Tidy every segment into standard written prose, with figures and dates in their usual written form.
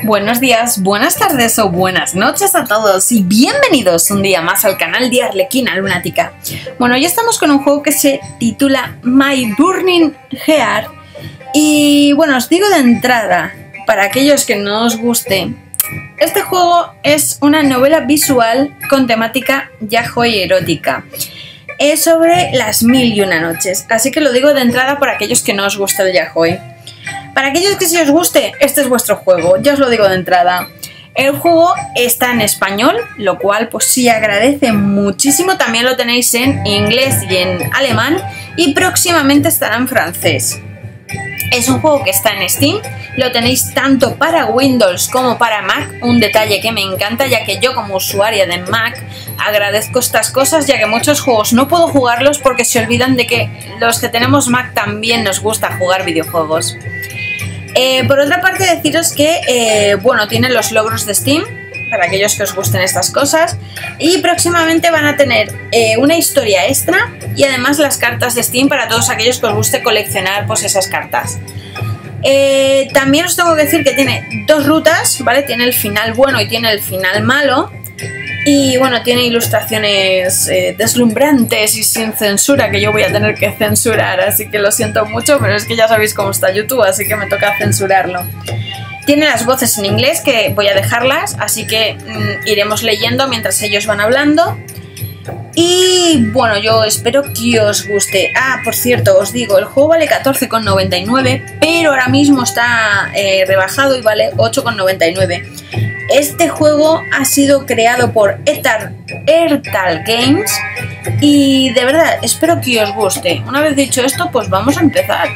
Buenos días, buenas tardes o buenas noches a todos y bienvenidos un día más al canal de Arlequina Lunática. Bueno, hoy estamos con un juego que se titula My Burning Heart y bueno, os digo de entrada, para aquellos que no os guste, este juego es una novela visual con temática yaoi erótica. Es sobre las 1001 noches, así que lo digo de entrada para aquellos que no os gusta el yaoi. Para aquellos que sí os guste, este es vuestro juego, ya os lo digo de entrada. El juego está en español, lo cual pues sí agradece muchísimo. También lo tenéis en inglés y en alemán y próximamente estará en francés. Es un juego que está en Steam, lo tenéis tanto para Windows como para Mac, un detalle que me encanta ya que yo como usuaria de Mac agradezco estas cosas, ya que muchos juegos no puedo jugarlos porque se olvidan de que los que tenemos Mac también nos gusta jugar videojuegos. Por otra parte deciros que bueno, tienen los logros de Steam para aquellos que os gusten estas cosas y próximamente van a tener una historia extra y además las cartas de Steam para todos aquellos que os guste coleccionar pues esas cartas. También os tengo que decir que tiene dos rutas, ¿vale? Tiene el final bueno y tiene el final malo. Y bueno, tiene ilustraciones deslumbrantes y sin censura, que yo voy a tener que censurar, así que lo siento mucho, pero es que ya sabéis cómo está YouTube, así que me toca censurarlo. Tiene las voces en inglés, que voy a dejarlas, así que iremos leyendo mientras ellos van hablando. Y bueno, yo espero que os guste. Ah, por cierto, os digo, el juego vale 14,99, pero ahora mismo está rebajado y vale 8,99. Este juego ha sido creado por Ertal Games y de verdad espero que os guste. Una vez dicho esto, pues vamos a empezar.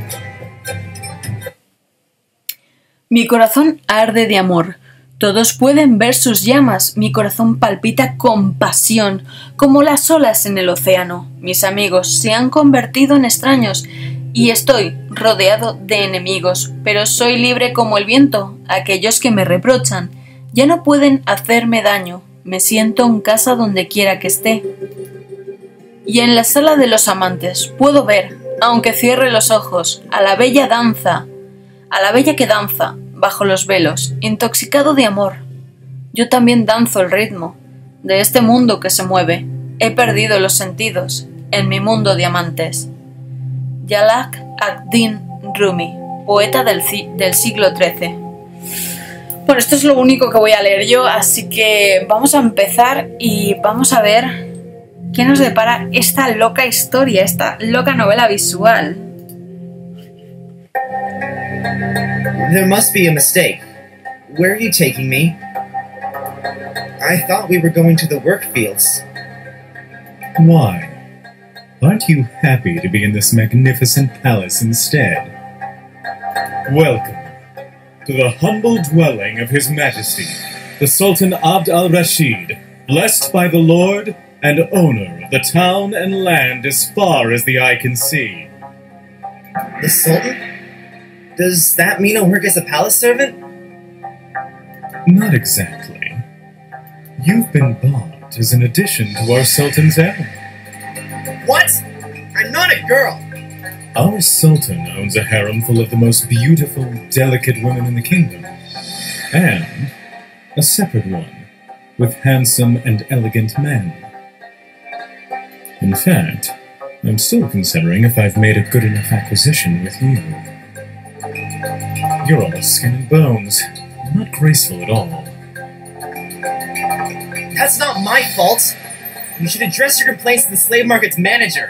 Mi corazón arde de amor. Todos pueden ver sus llamas. Mi corazón palpita con pasión, como las olas en el océano. Mis amigos se han convertido en extraños y estoy rodeado de enemigos, pero soy libre como el viento. Aquellos que me reprochan ya no pueden hacerme daño. Me siento en casa donde quiera que esté. Y en la sala de los amantes puedo ver, aunque cierre los ojos, a la bella que danza bajo los velos, intoxicado de amor. Yo también danzo el ritmo de este mundo que se mueve. He perdido los sentidos en mi mundo de amantes. Jalal ad-Din Rumi, poeta del siglo XIII. Bueno, esto es lo único que voy a leer yo, así que vamos a empezar y vamos a ver qué nos depara esta loca historia, esta loca novela visual. There must be a mistake. Where are you taking me? I thought we were going to the work fields. Why? Aren't you happy to be in this magnificent palace instead? Welcome to the humble dwelling of His Majesty, the Sultan Abd al-Rashid, blessed by the Lord and owner of the town and land as far as the eye can see. The Sultan? Does that mean I'll work as a palace servant? Not exactly. You've been bought as an addition to our Sultan's harem. What? I'm not a girl! Our Sultan owns a harem full of the most beautiful, delicate women in the kingdom, and a separate one with handsome and elegant men. In fact, I'm still considering if I've made a good enough acquisition with you. You're all skin and bones, not graceful at all. That's not my fault! You should address your complaints to the slave market's manager.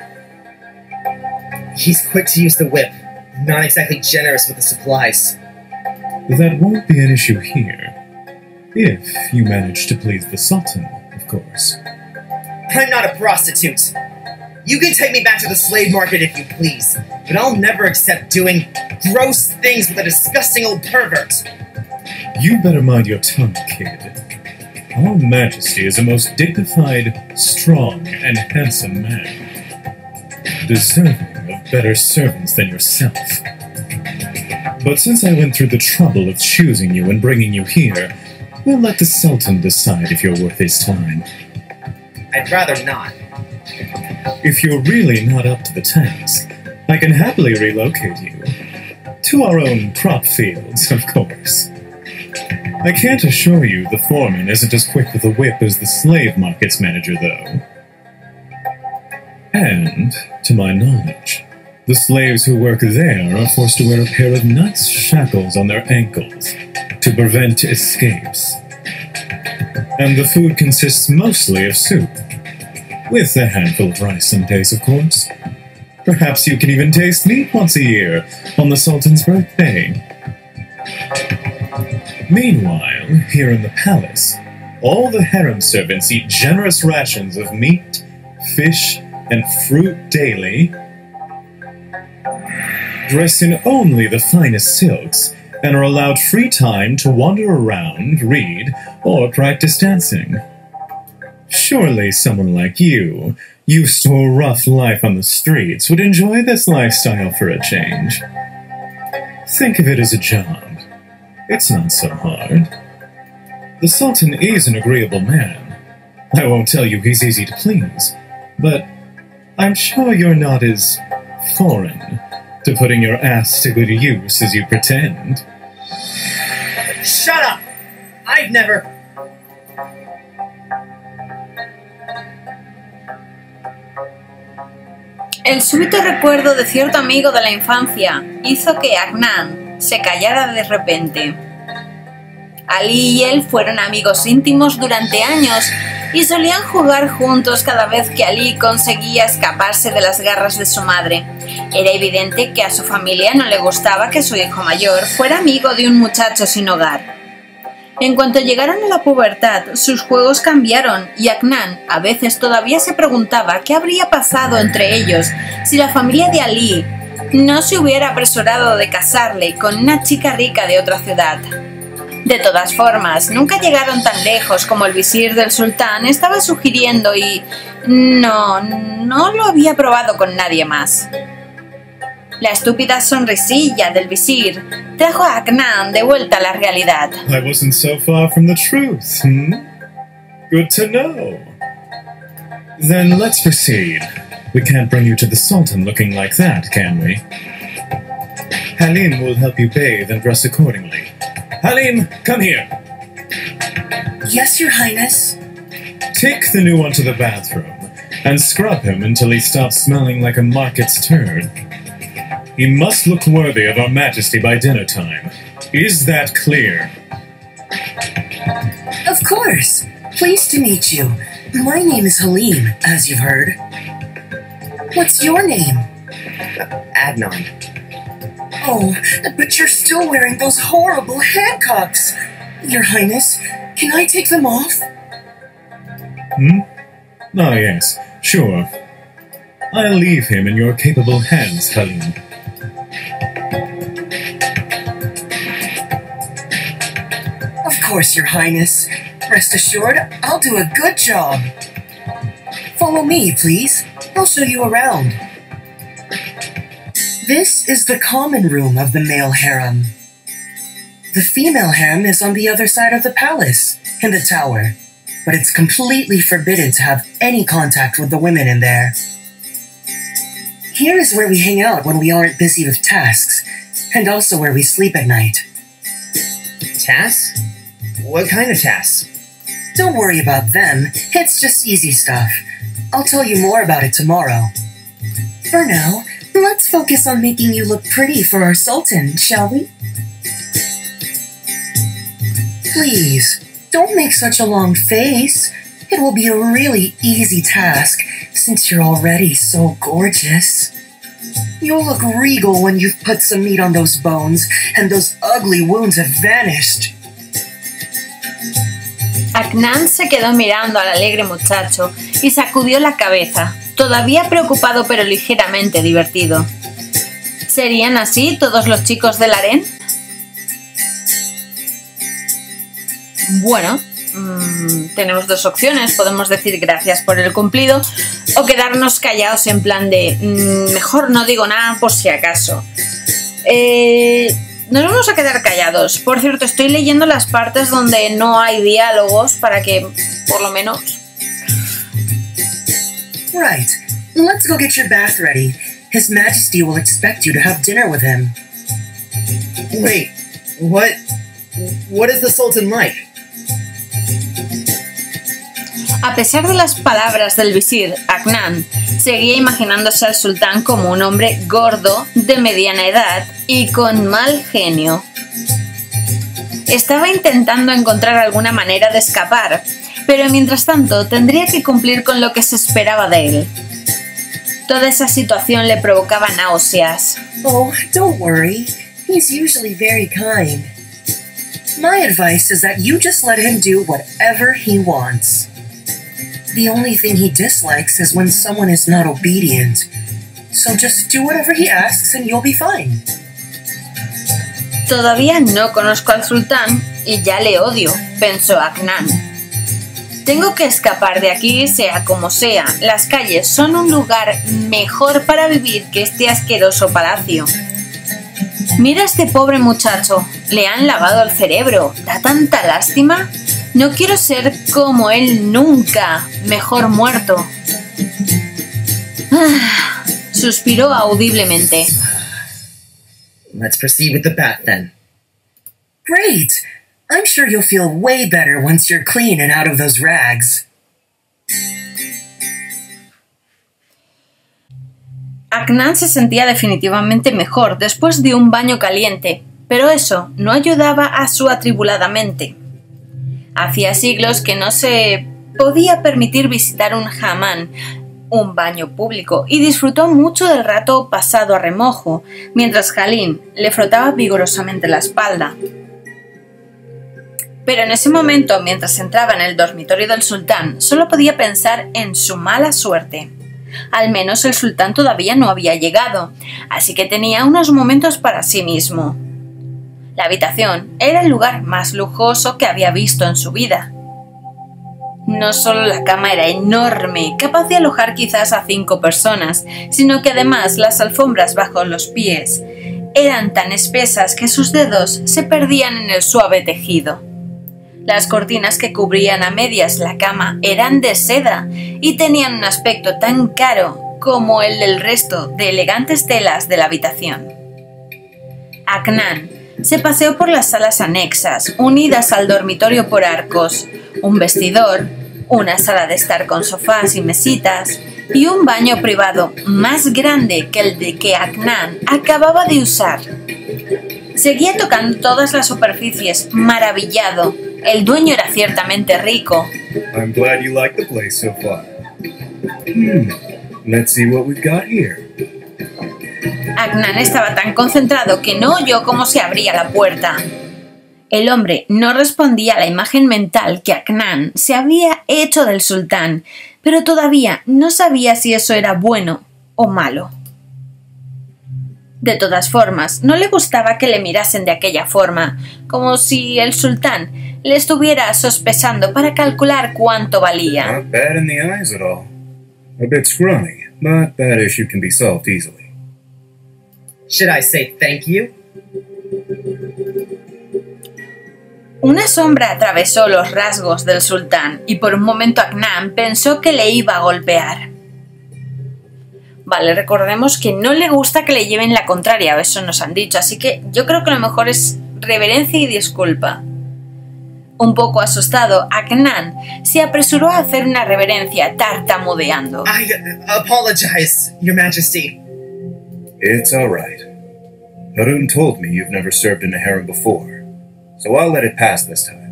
He's quick to use the whip, not exactly generous with the supplies. That won't be an issue here. If you manage to please the Sultan, of course. I'm not a prostitute. You can take me back to the slave market if you please, but I'll never accept doing gross things with a disgusting old pervert. You better mind your tongue, kid. Our Majesty is a most dignified, strong, and handsome man, deserving of better servants than yourself. But since I went through the trouble of choosing you and bringing you here, we'll let the Sultan decide if you're worth his time. I'd rather not. If you're really not up to the task, I can happily relocate you. To our own crop fields, of course. I can't assure you the foreman isn't as quick with a whip as the slave market's manager, though. And, to my knowledge, the slaves who work there are forced to wear a pair of nice shackles on their ankles to prevent escapes. And the food consists mostly of soup, with a handful of rice some days, of course. Perhaps you can even taste meat once a year on the Sultan's birthday. Meanwhile, here in the palace, all the harem servants eat generous rations of meat, fish, and fruit daily, dress in only the finest silks, and are allowed free time to wander around, read, or practice dancing. Surely someone like you, used to a rough life on the streets, would enjoy this lifestyle for a change. Think of it as a job. It's not so hard. The Sultan is an agreeable man. I won't tell you he's easy to please, but I'm sure you're not as foreign to putting your ass to good use as you pretend. Shut up! I've never... El súbito recuerdo de cierto amigo de la infancia hizo que Adnan se callara de repente. Ali y él fueron amigos íntimos durante años y solían jugar juntos cada vez que Ali conseguía escaparse de las garras de su madre. Era evidente que a su familia no le gustaba que su hijo mayor fuera amigo de un muchacho sin hogar. En cuanto llegaron a la pubertad, sus juegos cambiaron y Adnan a veces todavía se preguntaba qué habría pasado entre ellos si la familia de Ali no se hubiera apresurado de casarle con una chica rica de otra ciudad. De todas formas, nunca llegaron tan lejos como el visir del sultán estaba sugiriendo y no lo había probado con nadie más. La estúpida sonrisilla del visir trajo a Adnan de vuelta a la realidad. I wasn't so far from the truth, Good to know. Then let's proceed. We can't bring you to the Sultan looking like that, can we? Halim will help you bathe and dress accordingly. Halim, come here. Yes, Your Highness. Take the new one to the bathroom and scrub him until he stops smelling like a market's turd. He must look worthy of our Majesty by dinner time. Is that clear? Of course. Pleased to meet you. My name is Halim, as you've heard. What's your name? Adnan. Oh, but you're still wearing those horrible handcuffs. Your Highness, can I take them off? Oh, yes, sure. I'll leave him in your capable hands, Halim. Of course, Your Highness. Rest assured, I'll do a good job. Follow me, please. I'll show you around. This is the common room of the male harem. The female harem is on the other side of the palace, in the tower, but it's completely forbidden to have any contact with the women in there. Here is where we hang out when we aren't busy with tasks, and also where we sleep at night. Tasks? What kind of tasks? Don't worry about them, it's just easy stuff. I'll tell you more about it tomorrow. For now, let's focus on making you look pretty for our Sultan, shall we? Please, don't make such a long face. It will be a really easy task, since you're already so gorgeous. You'll look regal when you've put some meat on those bones, and those ugly wounds have vanished. Adnan se quedó mirando al alegre muchacho y sacudió la cabeza, todavía preocupado pero ligeramente divertido. ¿Serían así todos los chicos del harén? Bueno, tenemos dos opciones. Podemos decir gracias por el cumplido o quedarnos callados en plan de mejor no digo nada por si acaso. Nos vamos a quedar callados. Por cierto, estoy leyendo las partes donde no hay diálogos para que, por lo menos... Right. Let's go get your bath ready. His Majesty will expect you to have dinner with him. Wait, what? What is the Sultan like? A pesar de las palabras del visir, Aknan seguía imaginándose al sultán como un hombre gordo, de mediana edad y con mal genio. Estaba intentando encontrar alguna manera de escapar, pero mientras tanto tendría que cumplir con lo que se esperaba de él. Toda esa situación le provocaba náuseas. Oh, don't worry. He's usually very kind. My advice is that you just let him do whatever he wants. The only thing he dislikes is when someone is not obedient. So just do whatever he asks and you'll be fine. Todavía no conozco al sultán y ya le odio, pensó Aknan. Tengo que escapar de aquí sea como sea. Las calles son un lugar mejor para vivir que este asqueroso palacio. Mira a este pobre muchacho, le han lavado el cerebro, da tanta lástima. No quiero ser como él nunca, mejor muerto. Suspiró audiblemente. Let's proceed with the bath then. Great! I'm sure you'll feel way better once you're clean and out of those rags. Aknan se sentía definitivamente mejor después de un baño caliente, pero eso no ayudaba a su atribulada mente. Hacía siglos que no se podía permitir visitar un hammam, un baño público, y disfrutó mucho del rato pasado a remojo, mientras Halim le frotaba vigorosamente la espalda. Pero en ese momento, mientras entraba en el dormitorio del sultán, solo podía pensar en su mala suerte. Al menos el sultán todavía no había llegado, así que tenía unos momentos para sí mismo. La habitación era el lugar más lujoso que había visto en su vida. No solo la cama era enorme, capaz de alojar quizás a 5 personas, sino que además las alfombras bajo los pies eran tan espesas que sus dedos se perdían en el suave tejido. Las cortinas que cubrían a medias la cama eran de seda y tenían un aspecto tan caro como el del resto de elegantes telas de la habitación. Aknan se paseó por las salas anexas, unidas al dormitorio por arcos, un vestidor, una sala de estar con sofás y mesitas, y un baño privado más grande que el de que Aknan acababa de usar. Seguía tocando todas las superficies, maravillado. El dueño era ciertamente rico. I'm glad you like the place so far. Let's see what we've got here. Aknan estaba tan concentrado que no oyó cómo se abría la puerta. El hombre no respondía a la imagen mental que Aknan se había hecho del sultán, pero todavía no sabía si eso era bueno o malo. De todas formas, no le gustaba que le mirasen de aquella forma, como si el sultán le estuviera sospechando para calcular cuánto valía. Not bad in the eyes at all. A bit scrawny, but that issue can be solved easily. Should I say thank you? Una sombra atravesó los rasgos del sultán y por un momento Aknan pensó que le iba a golpear. Vale, recordemos que no le gusta que le lleven la contraria, eso nos han dicho, así que yo creo que lo mejor es reverencia y disculpa. Un poco asustado, Aknan se apresuró a hacer una reverencia tartamudeando. I apologize, Your Majesty. It's all right. Harun told me you've never served in a harem before, so I'll let it pass this time.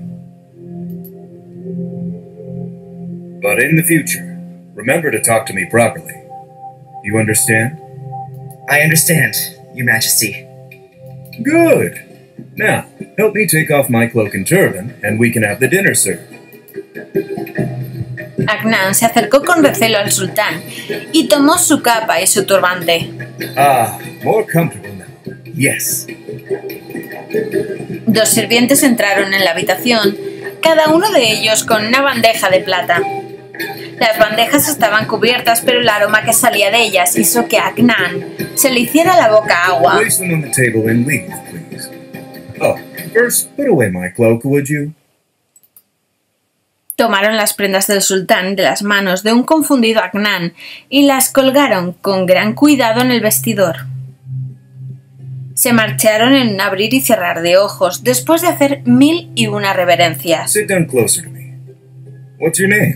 But in the future, remember to talk to me properly. You understand? I understand, Your Majesty. Good. Now, help me take off my cloak and turban, and we can have the dinner served. Aknan se acercó con recelo al sultán y tomó su capa y su turbante. Ah, more comfortable now. Yes. Dos sirvientes entraron en la habitación, cada uno de ellos con una bandeja de plata. Las bandejas estaban cubiertas, pero el aroma que salía de ellas hizo que a Aknan se le hiciera la boca agua. Place them on the table and leave, please. Oh, first, put away my cloak, would you? Tomaron las prendas del sultán de las manos de un confundido Aknan y las colgaron con gran cuidado en el vestidor. Se marcharon en un abrir y cerrar de ojos, después de hacer 1001 reverencias. Sit down closer to me. What's your name?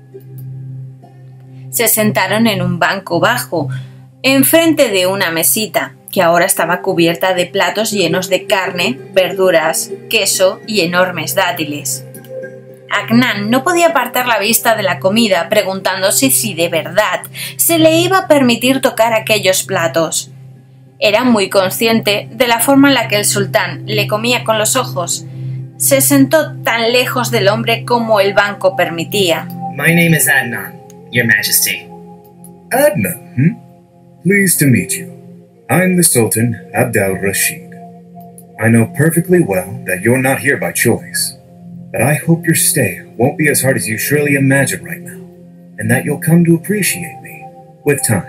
Se sentaron en un banco bajo, enfrente de una mesita, que ahora estaba cubierta de platos llenos de carne, verduras, queso y enormes dátiles. Aknan no podía apartar la vista de la comida, preguntándose si de verdad se le iba a permitir tocar aquellos platos. Era muy consciente de la forma en la que el sultán le comía con los ojos. Se sentó tan lejos del hombre como el banco permitía. My name is Adnan, Your Majesty. Adnan, Pleased to meet you. I'm the Sultan Abdal Rashid. I know perfectly well that you're not here by choice, but I hope your stay won't be as hard as you surely imagine right now, and that you'll come to appreciate me with time.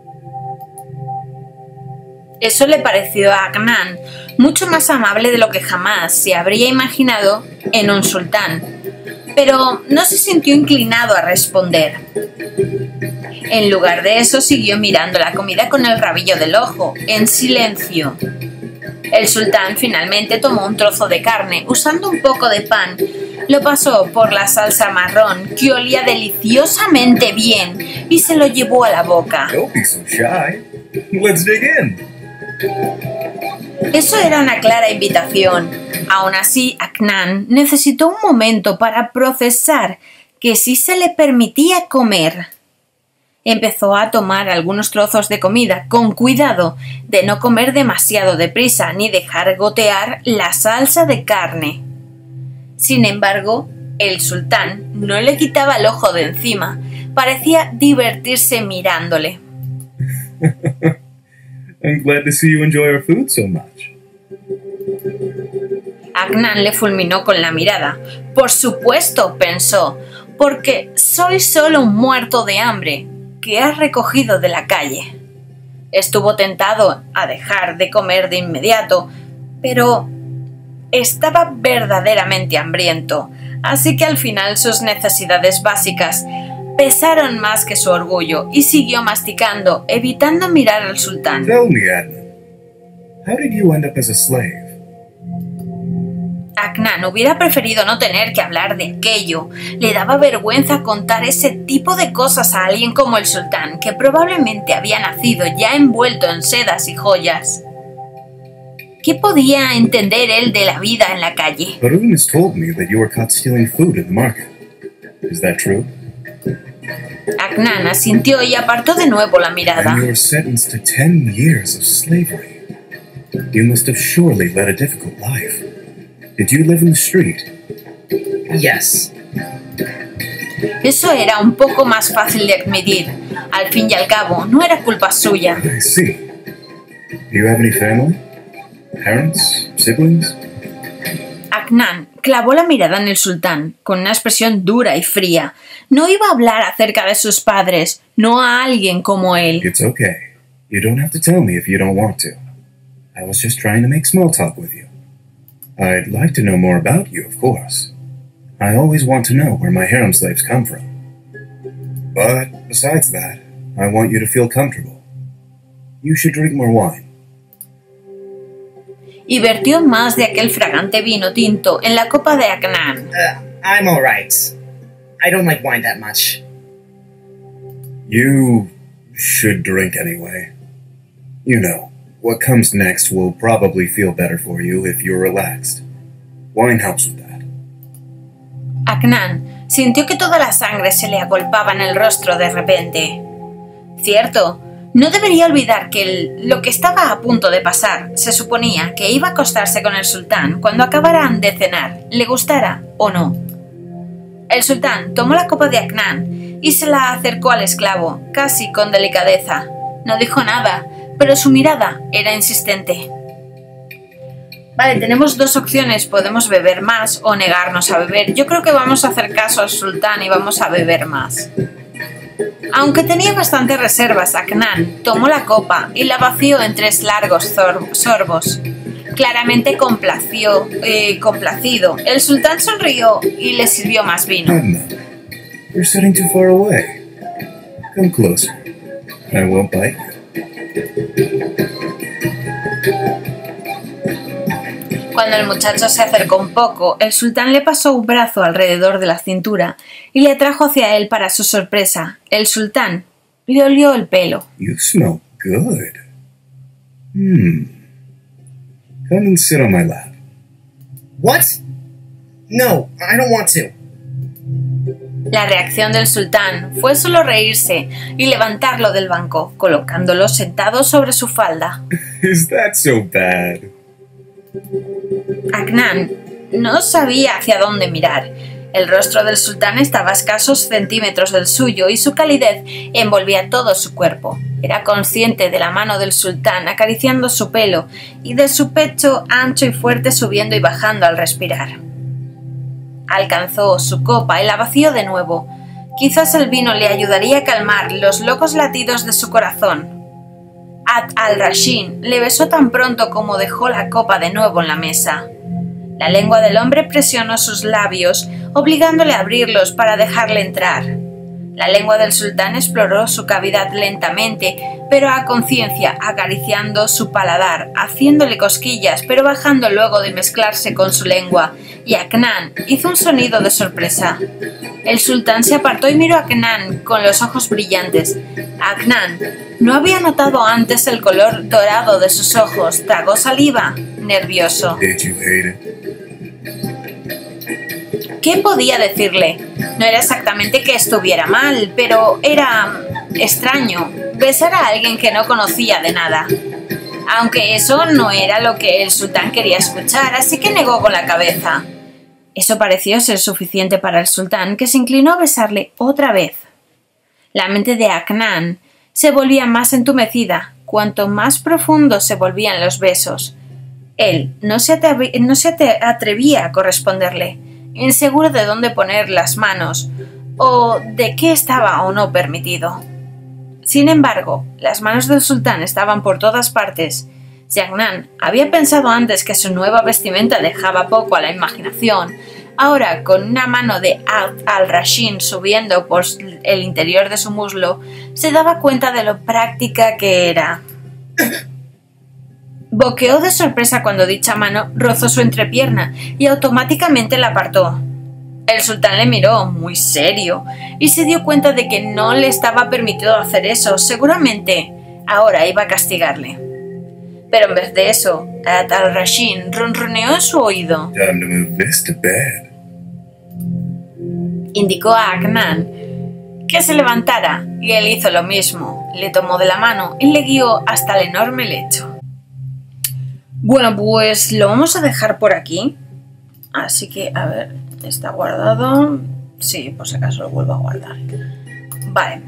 Eso le pareció a Aknan mucho más amable de lo que jamás se habría imaginado en un sultán, pero no se sintió inclinado a responder. En lugar de eso, siguió mirando la comida con el rabillo del ojo, en silencio. El sultán finalmente tomó un trozo de carne, usando un poco de pan, lo pasó por la salsa marrón, que olía deliciosamente bien, y se lo llevó a la boca. Don't be so shy. Let's dig in. Eso era una clara invitación. Aún así, Aknan necesitó un momento para procesar que sí se le permitía comer. Empezó a tomar algunos trozos de comida, con cuidado de no comer demasiado deprisa ni dejar gotear la salsa de carne. Sin embargo, el sultán no le quitaba el ojo de encima. Parecía divertirse mirándole. I'm glad to see you enjoy our food so much. Aknan le fulminó con la mirada. Por supuesto, pensó, porque soy solo un muerto de hambre que has recogido de la calle. Estuvo tentado a dejar de comer de inmediato, pero estaba verdaderamente hambriento, así que al final sus necesidades básicas pesaron más que su orgullo y siguió masticando, evitando mirar al sultán. Tell me, Adnan, how did you end up as a slave? Aknan hubiera preferido no tener que hablar de aquello. Le daba vergüenza contar ese tipo de cosas a alguien como el sultán, que probablemente había nacido ya envuelto en sedas y joyas. ¿Qué podía entender él de la vida en la calle? Harun has told me that you were caught stealing food in the market. Is that true? Aknan asintió y apartó de nuevo la mirada. And you were sentenced to 10 years of slavery. You must have surely led a difficult life. Did you live in the street? Yes. Eso era un poco más fácil de admitir. Al fin y al cabo, no era culpa suya. I see. Do you have any family? Parents? Siblings? Aknan clavó la mirada en el sultán, con una expresión dura y fría. No iba a hablar acerca de sus padres, no a alguien como él. It's okay. You don't have to tell me if you don't want to. I was just trying to make small talk with you. I'd like to know more about you, of course. I always want to know where my harem slaves come from. But besides that, I want you to feel comfortable. You should drink more wine. Y vertió más de aquel fragante vino tinto en la copa de Aknan. I'm alright. I don't like wine that much. You should drink anyway. You know, what comes next will probably feel better for you if you're relaxed. Wine helps with that. Aknan sintió que toda la sangre se le agolpaba en el rostro de repente. Cierto, no debería olvidar que lo que estaba a punto de pasar, se suponía que iba a acostarse con el sultán cuando acabaran de cenar, le gustara o no. El sultán tomó la copa de Aknan y se la acercó al esclavo, casi con delicadeza. No dijo nada, pero su mirada era insistente. Vale, tenemos dos opciones, podemos beber más o negarnos a beber. Yo creo que vamos a hacer caso al sultán y vamos a beber más. Aunque tenía bastantes reservas, Aknan tomó la copa y la vació en 3 largos sorbos. Claramente complacido, el sultán sonrió y le sirvió más vino. Adnan, you're sitting too far away. Come closer. I won't bite you. Cuando el muchacho se acercó un poco, el sultán le pasó un brazo alrededor de la cintura y le atrajo hacia él. Para su sorpresa, el sultán le olió el pelo. You smell good. Come and sit on my lap. What? No, I don't want to. La reacción del sultán fue solo reírse y levantarlo del banco, colocándolo sentado sobre su falda. Is that so bad? Aknan no sabía hacia dónde mirar. El rostro del sultán estaba a escasos centímetros del suyo y su calidez envolvía todo su cuerpo. Era consciente de la mano del sultán acariciando su pelo y de su pecho ancho y fuerte subiendo y bajando al respirar. Alcanzó su copa y la vació de nuevo. Quizás el vino le ayudaría a calmar los locos latidos de su corazón. Abd al-Rashin le besó tan pronto como dejó la copa de nuevo en la mesa. La lengua del hombre presionó sus labios, obligándole a abrirlos para dejarle entrar. La lengua del sultán exploró su cavidad lentamente, pero a conciencia, acariciando su paladar, haciéndole cosquillas, pero bajando luego de mezclarse con su lengua, y Aknan hizo un sonido de sorpresa. El sultán se apartó y miró a Aknan con los ojos brillantes. Aknan no había notado antes el color dorado de sus ojos. Tragó saliva, nervioso. Did you hate it? ¿Qué podía decirle? No era exactamente que estuviera mal, pero era extraño besar a alguien que no conocía de nada. Aunque eso no era lo que el sultán quería escuchar, así que negó con la cabeza. Eso pareció ser suficiente para el sultán, que se inclinó a besarle otra vez. La mente de Aknan se volvía más entumecida, cuanto más profundos se volvían los besos. Él no se atrevía a corresponderle, inseguro de dónde poner las manos o de qué estaba o no permitido. Sin embargo, las manos del sultán estaban por todas partes. Si Aknan había pensado antes que su nueva vestimenta dejaba poco a la imaginación, ahora con una mano de Abd al-Rashin subiendo por el interior de su muslo, se daba cuenta de lo práctica que era. Boqueó de sorpresa cuando dicha mano rozó su entrepierna y automáticamente la apartó. El sultán le miró muy serio y se dio cuenta de que no le estaba permitido hacer eso. Seguramente ahora iba a castigarle. Pero en vez de eso, Abd al-Rashin ronroneó en su oído. Time to move this to bed. Indicó a Aknan que se levantara y él hizo lo mismo. Le tomó de la mano y le guió hasta el enorme lecho. Bueno, pues lo vamos a dejar por aquí. Así que, a ver, está guardado. Sí, por si acaso lo vuelvo a guardar. Vale.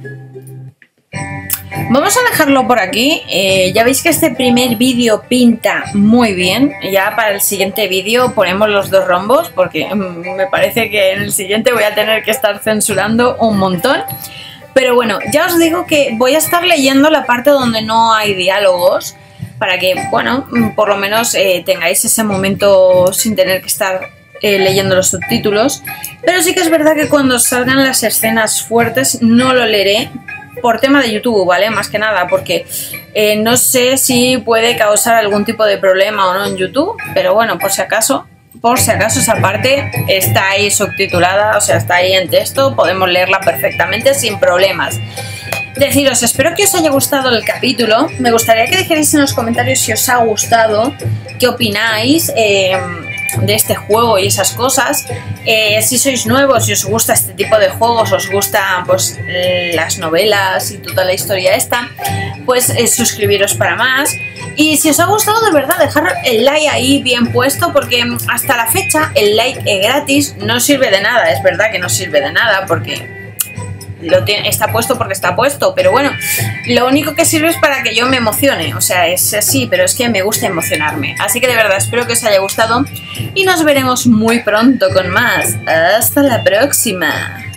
Vamos a dejarlo por aquí. Ya veis que este primer vídeo pinta muy bien. Ya para el siguiente vídeo ponemos los dos rombos, porque me parece que en el siguiente voy a tener que estar censurando un montón. Pero bueno, ya os digo que voy a estar leyendo la parte donde no hay diálogos, para que, bueno, por lo menos tengáis ese momento sin tener que estar leyendo los subtítulos. Pero sí que es verdad que cuando salgan las escenas fuertes no lo leeré por tema de YouTube, ¿vale? Más que nada, porque no sé si puede causar algún tipo de problema o no en YouTube, pero bueno, por si acaso esa parte está ahí subtitulada, o sea, está ahí en texto, podemos leerla perfectamente sin problemas. Deciros, espero que os haya gustado el capítulo. Me gustaría que dijerais en los comentarios si os ha gustado, qué opináis de este juego y esas cosas. Si sois nuevos, si os gusta este tipo de juegos, os gustan pues las novelas y toda la historia esta, pues suscribiros para más. Y si os ha gustado, de verdad, dejar el like ahí bien puesto, porque hasta la fecha el like es gratis, no sirve de nada. Es verdad que no sirve de nada porque está puesto porque está puesto, pero bueno, lo único que sirve es para que yo me emocione, o sea, es así, pero es que me gusta emocionarme. Así que de verdad espero que os haya gustado y nos veremos muy pronto con más. Hasta la próxima.